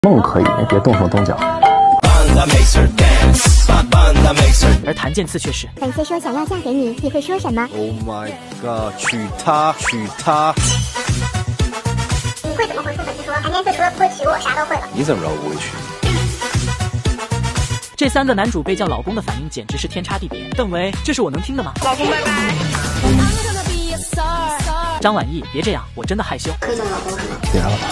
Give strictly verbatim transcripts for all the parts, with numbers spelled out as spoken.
梦可以，别动手动脚。 而谭健次却是。 粉丝说想要嫁给你，你会说什么 ？Oh my god！ 娶她，娶她。 你会怎么回复粉丝说谭健次除了不会娶我，啥都会了？ 你怎么知道不会娶？ 这三个男主被叫老公的反应简直是天差地别。邓为，这是我能听的吗？ 老公拜拜。 张晚意，别这样，我真的害羞。 可以叫你老公是吗？ 别了吧。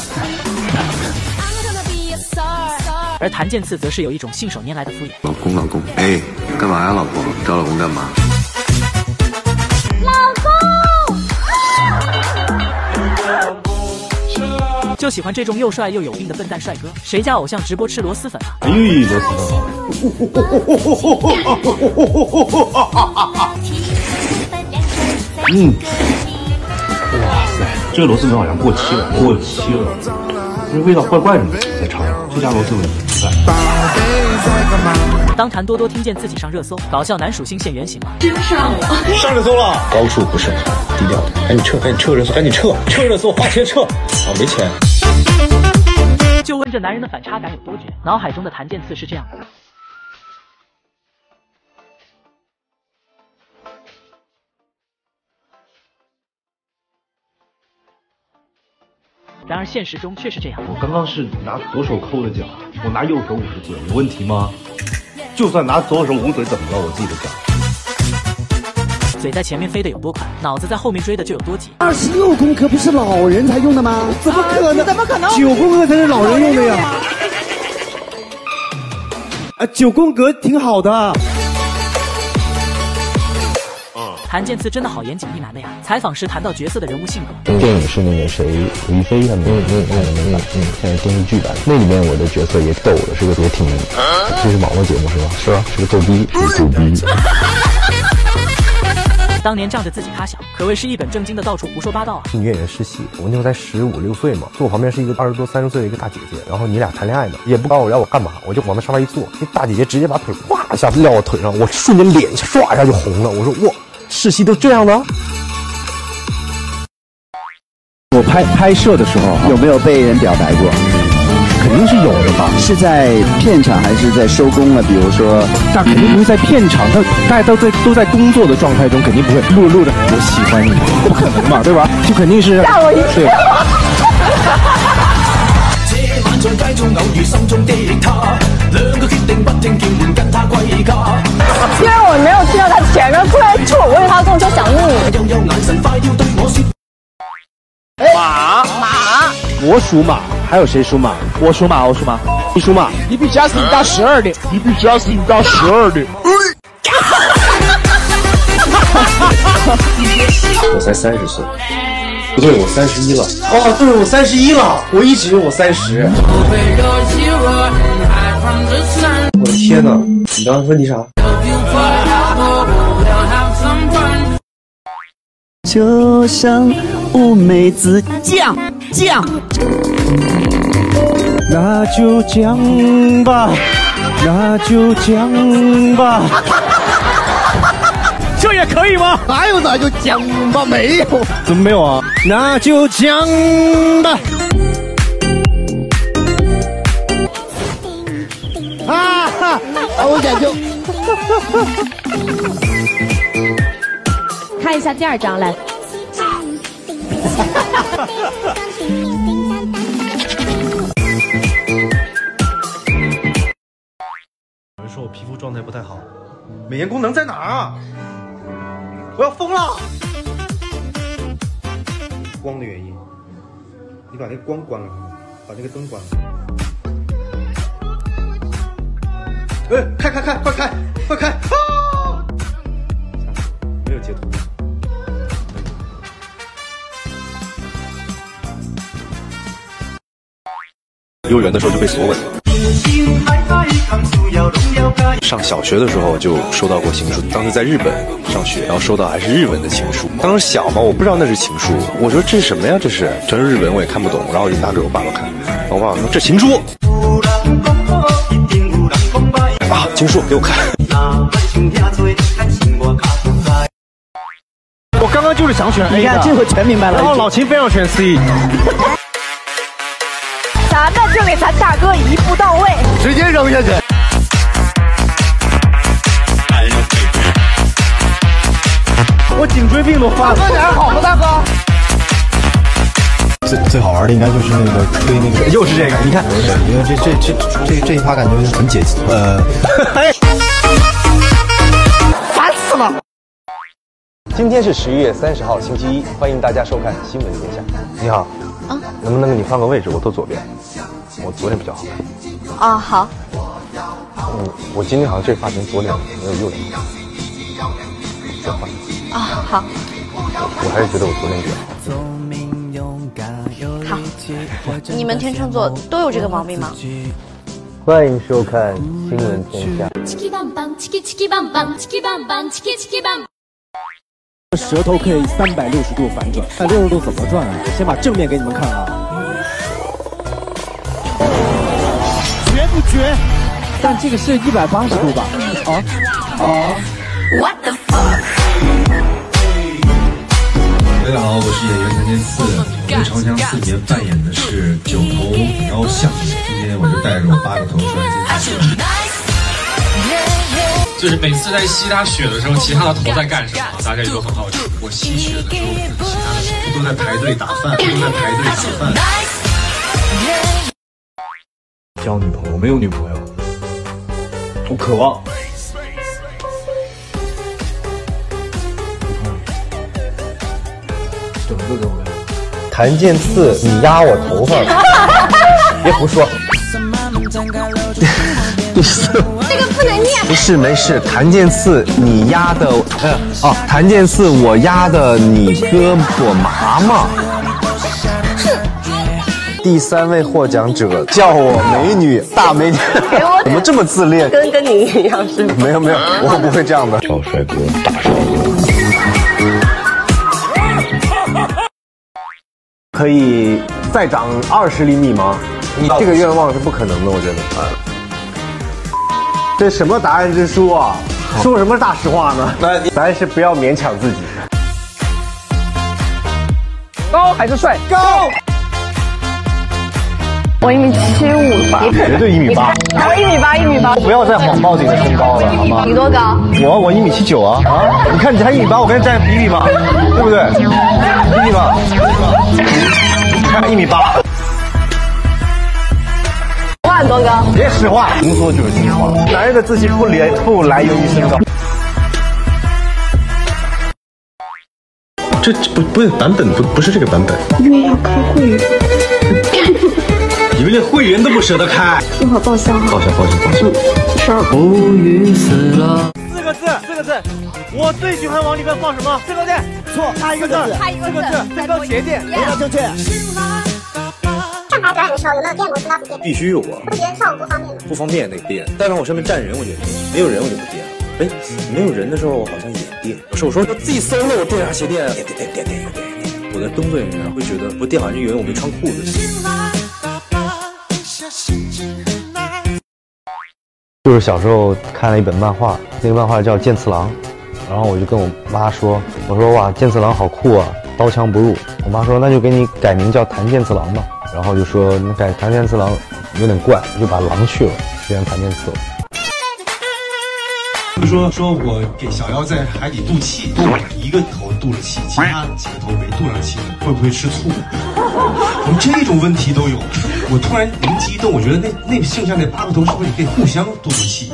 而谭健次则是有一种信手拈来的敷衍。 老公，老公，哎，干嘛呀，老婆？找老公干嘛？ 老公。就喜欢这种又帅又有病的笨蛋帅哥。谁家偶像直播吃螺蛳粉啊？ 哎呦，螺蛳粉！嗯，哇塞，这个螺蛳粉好像过期了，过期了，这味道怪怪的。再尝尝这家螺蛳粉。 当谭多多听见自己上热搜，搞笑男属性现原形了， 真上了， 上热搜了。 高处不胜寒，低调的，赶紧撤，赶紧撤热搜，赶紧撤，撤热搜，花钱撤。啊，没钱。 就问这男人的反差感有多绝？脑海中的谭健次是这样的。然而现实中却是这样。 我刚刚是拿左手抠的脚，我拿右手捂着嘴，有问题吗？就算拿左手捂嘴，怎么了？我自己的脚。 嘴在前面飞得有多快，脑子在后面追的就有多急。 二十六宫格不是老人才用的吗？怎么可能？ 怎么可能？ 九宫格才是老人用的呀！啊，九宫格挺好的。 谭健次真的好严谨一男的呀！采访时谈到角色的人物性格， 电影是那个谁吴亦菲他们嗯嗯嗯嗯嗯，现在电视剧版那里面我的角色也逗了，是个也挺，这是网络节目是吧？是啊，是个逗逼，是个逗逼。 当年仗着自己咖小，可谓是一本正经的到处胡说八道啊！ 女演员实习，我那时候才十五六岁嘛，坐我旁边是一个二十多三十岁的一个大姐姐，然后你俩谈恋爱呢，也不告诉我要我干嘛，我就往那沙发一坐，那大姐姐直接把腿哗一下撂我腿上，我瞬间脸唰一下就红了，我说哇，实习都这样的？ 我拍拍摄的时候有没有被人表白过？肯定是有的吧？是在片场还是在收工了？比如说，那肯定不是在片场，那大家都在都在工作的状态中，肯定不会录录着我喜欢你，不可能嘛，对吧？就肯定是吓我一跳。 虽然我没有听到他前面突然冲我问他跟我说想你。 马马， 我属马，还有谁属马？我属马，我属马，你属马， 你比贾斯汀大十二年， 你比贾斯汀大十二年。 我才三十岁，不对，我三十一了。 哦，对，我三十一了，我一直以为我三十。 我的天哪，你刚刚问题啥？ 就像乌梅子酱酱，那就酱吧，那就酱吧。这也可以吗？哪有那就酱吧？没有，怎么没有啊？那就酱吧。啊哈！我讲究。 看一下第二张来。 有人说我皮肤状态不太好，美颜功能在哪儿啊？我要疯了！光的原因，你把那个光关了，把那个灯关了。哎，开开开，快开，快开！啊！没有截图。 幼儿园的时候就被锁稳了。上小学的时候就收到过情书，当时在日本上学，然后收到还是日文的情书。当时小嘛，我不知道那是情书，我说这是什么呀？这是全是日文，我也看不懂。然后我就拿给我爸爸看，然后我爸爸说这情书啊，情书给我看。 我刚刚就是想选 A 的，你看这回全明白了。然后老秦非要选 C。 咱们就就给咱大哥一步到位， 直接扔下去。我颈椎病都犯了。大哥，你还好吗，大哥？ 最最好玩的应该就是那个吹那个， 又是这个，你看， 因为这这这这这一趴感觉很解气，呃， 烦死了。 今天是十一月三十号，星期一，欢迎大家收看新闻天下。你好，啊，能不能给你换个位置？我坐左边，我左脸比较好看。 啊，好。 嗯，我今天好像这发型左脸没有右脸好看。再换。 啊，好。 我还是觉得我左脸比较好。 好，你们天秤座都有这个毛病吗？ 欢迎收看新闻天下。 舌头可以三百六十度反转，三百六十度怎么转啊？我先把正面给你们看啊。绝不绝？但这个是一百八十度吧？啊啊 ！What the fuck？ 大家好，我是演员谭健次，我在长相四年扮演的是九头雕像。今天我就带着我八个头出来见见。 就是每次在吸他血的时候，其他的头在干什么？大家也都很好奇。我吸血的时候，其他的头都在排队打饭，都在排队打饭。 交女朋友，没有女朋友，我渴望。整个都没有。 谭健次，你压我头发了？别胡说。第四， 这个不能念。 不是，没事。谭健次，你压的，呃，哦，谭健次，我压的你胳膊麻麻。第三位获奖者叫我美女大美女，怎么这么自恋？ 跟跟你一样是吗？ 没有没有，我不会这样的。 赵帅哥，大帅哥。 可以再长二十厘米吗？你这个愿望是不可能的，我觉得。这什么答案之书啊？说什么大实话呢？那咱是不要勉强自己。高还是帅？高。 我一米七五吧， 绝对一米八。 我一米八，一米八。 不要再谎报自己的身高了，好吗？ 你多高？ 我我一米七九啊啊！你看你才一米八，我跟你站比比嘛，对不对？比比嘛，你看一米八。 我很多高？ 别实话，能说就是实话。男人的自信不来不来源于身高。 这不不是版本，不不是这个版本。 因为要开会员。 你们连会员都不舍得开， 一会儿报销。 报销报销报销。 十二。 无语死了。 四个字，四个字。我最喜欢往里面放什么？四个字。错，差一个字。 差一个字。 最高节点。回答正确。 上台表演的时候有没有垫过塑料布垫？ 必须有啊。 不觉得效果不方便吗？ 不方便那个垫，但凡我上面站人我就垫，没有人我就不垫。哎，没有人的时候好像也垫。不是我说自己 solo 垫啥鞋垫？垫垫垫垫垫垫。我的工作人员会觉得我垫好像就以为我没穿裤子。 就是小时候看了一本漫画，那个漫画叫《剑次郎》，然后我就跟我妈说，我说哇，剑次郎好酷啊，刀枪不入。我妈说那就给你改名叫谭剑次郎吧，然后就说那改谭剑次郎有点怪，就把狼去了，变成谭剑次了。 说说我给小妖在海底渡气，一个头渡了气，其他几个头没渡上气，会不会吃醋？我们这种问题都有。我突然灵机一动，我觉得那那剩下那八个头是不是也可以互相渡渡气？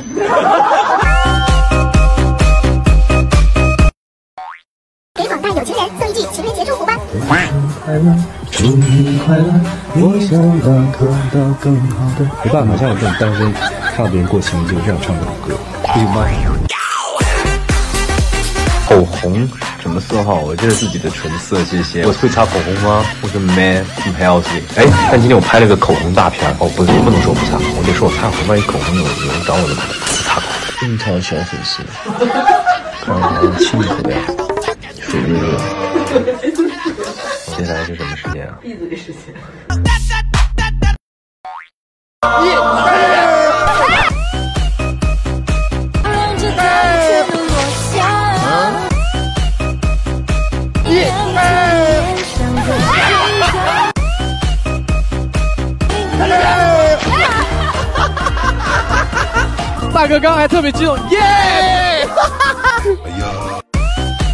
给广大有情人送一句情人节祝福吧。 快乐，祝你快乐，我想要看到更好的。没办法，像我这种单身，看到别人过情人节，我就想唱这首歌，不行吗？口红什么色号？我这是自己的纯色，谢谢。我会擦口红吗？我是 man， 很 healthy。哎，但今天我拍了个口红大片，哦，不是，不能说不擦口红，我得说我擦口红，万一口红有有人找我的不擦口红。樱桃小粉丝，看着好像亲口的样子，水热热。接下来是什么时间啊？闭嘴时间。 一。 大哥刚才特别激动，耶！